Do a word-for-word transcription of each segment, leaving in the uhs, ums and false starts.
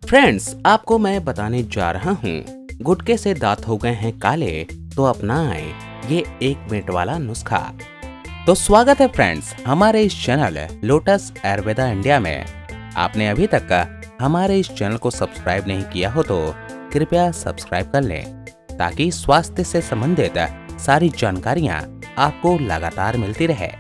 Friends, आपको मैं बताने जा रहा हूँ, गुटके से दांत हो गए हैं काले तो अपनाएं ये एक मिनट वाला नुस्खा। तो स्वागत है फ्रेंड्स हमारे इस चैनल लोटस आयुर्वेदा इंडिया में। आपने अभी तक हमारे इस चैनल को सब्सक्राइब नहीं किया हो तो कृपया सब्सक्राइब कर लें ताकि स्वास्थ्य से संबंधित सारी जानकारियाँ आपको लगातार मिलती रहे।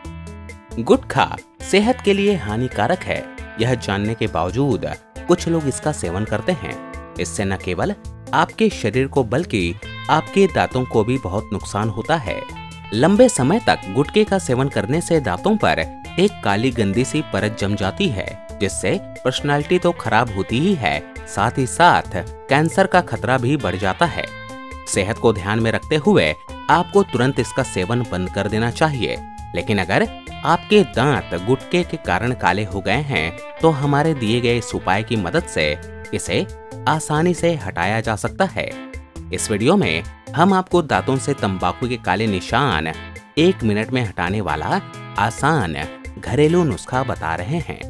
गुटखा सेहत के लिए हानिकारक है, यह जानने के बावजूद कुछ लोग इसका सेवन करते हैं। इससे न केवल आपके शरीर को बल्कि आपके दांतों को भी बहुत नुकसान होता है। लंबे समय तक गुटखे का सेवन करने से दांतों पर एक काली गंदी सी परत जम जाती है, जिससे पर्सनालिटी तो खराब होती ही है, साथ ही साथ कैंसर का खतरा भी बढ़ जाता है। सेहत को ध्यान में रखते हुए आपको तुरंत इसका सेवन बंद कर देना चाहिए। लेकिन अगर आपके दांत गुटखे के कारण काले हो गए हैं तो हमारे दिए गए इस उपाय की मदद से इसे आसानी से हटाया जा सकता है। इस वीडियो में हम आपको दांतों से तंबाकू के काले निशान एक मिनट में हटाने वाला आसान घरेलू नुस्खा बता रहे हैं।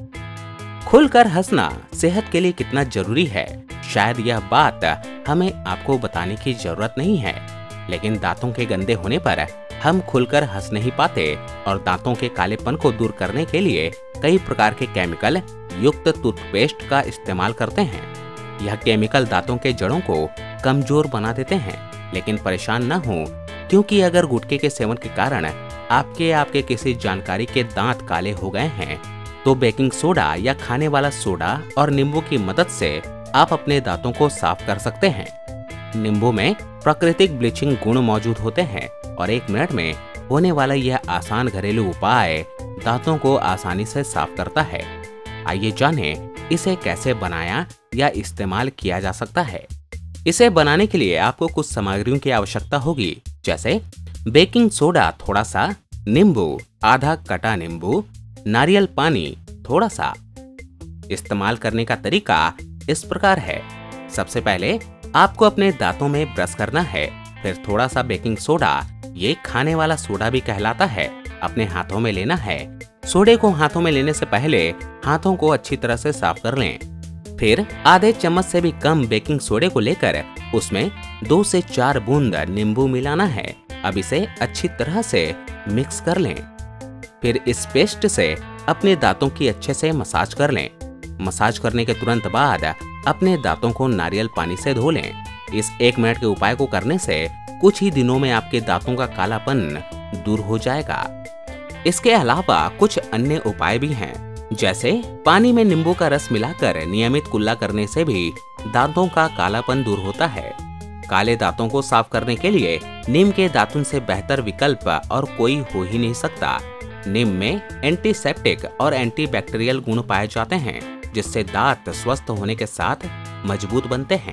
खुलकर हंसना सेहत के लिए कितना जरूरी है, शायद यह बात हमें आपको बताने की जरूरत नहीं है। लेकिन दांतों के गंदे होने पर हम खुलकर हंस नहीं पाते और दांतों के कालेपन को दूर करने के लिए कई प्रकार के केमिकल युक्त टूथपेस्ट का इस्तेमाल करते हैं। यह केमिकल दांतों के जड़ों को कमजोर बना देते हैं। लेकिन परेशान न हो, क्योंकि अगर गुटखे के सेवन के कारण आपके आपके किसी जानकारी के दांत काले हो गए हैं तो बेकिंग सोडा या खाने वाला सोडा और नींबू की मदद से आप अपने दांतों को साफ कर सकते हैं। नींबू में प्राकृतिक ब्लीचिंग गुण मौजूद होते हैं और एक मिनट में होने वाला यह आसान घरेलू उपाय दांतों को आसानी से साफ करता है। आइए जानें इसे कैसे बनाया या इस्तेमाल किया जा सकता है। इसे बनाने के लिए आपको कुछ सामग्रियों की आवश्यकता होगी, जैसे बेकिंग सोडा थोड़ा सा, नींबू आधा कटा नींबू, नारियल पानी थोड़ा सा। इस्तेमाल करने का तरीका इस प्रकार है। सबसे पहले आपको अपने दांतों में ब्रश करना है, फिर थोड़ा सा बेकिंग सोडा, ये खाने वाला सोडा भी कहलाता है, अपने हाथों में लेना है। सोडे को हाथों में लेने से पहले हाथों को अच्छी तरह से साफ कर लें। फिर आधे चम्मच से भी कम बेकिंग सोडे को लेकर उसमें दो से चार बूंद नींबू मिलाना है। अब इसे अच्छी तरह से मिक्स कर लें। फिर इस पेस्ट से अपने दांतों की अच्छे से मसाज कर लें। मसाज करने के तुरंत बाद अपने दांतों को नारियल पानी से धो लें। इस एक मिनट के उपाय को करने से कुछ ही दिनों में आपके दांतों का कालापन दूर हो जाएगा। इसके अलावा कुछ अन्य उपाय भी हैं, जैसे पानी में नींबू का रस मिलाकर नियमित कुल्ला करने से भी दांतों का कालापन दूर होता है। काले दांतों को साफ करने के लिए नीम के दातुन से बेहतर विकल्प और कोई हो ही नहीं सकता। नीम में एंटीसेप्टिक और एंटीबैक्टीरियल गुण पाए जाते हैं, जिससे दांत स्वस्थ होने के साथ मजबूत बनते हैं।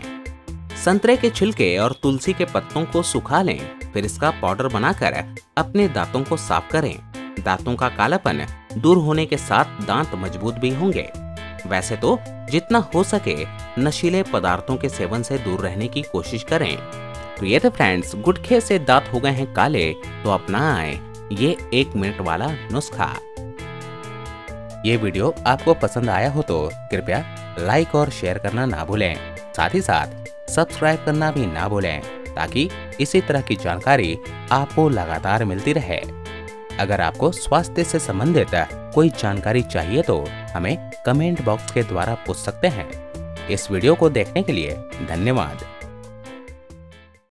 संतरे के छिलके और तुलसी के पत्तों को सुखा लें, फिर इसका पाउडर बनाकर अपने दांतों को साफ करें। दांतों का कालापन दूर होने के साथ दांत मजबूत भी होंगे। वैसे तो जितना हो सके नशीले पदार्थों के सेवन से दूर रहने की कोशिश करें। तो ये थे फ्रेंड्स गुटखे से दांत हो गए हैं काले तो अपनाएं ये एक मिनट वाला नुस्खा। ये वीडियो आपको पसंद आया हो तो कृपया लाइक और शेयर करना ना भूलें। साथ ही साथ सब्सक्राइब करना भी ना भूलें ताकि इसी तरह की जानकारी आपको लगातार मिलती रहे। अगर आपको स्वास्थ्य से संबंधित कोई जानकारी चाहिए तो हमें कमेंट बॉक्स के द्वारा पूछ सकते हैं। इस वीडियो को देखने के लिए धन्यवाद।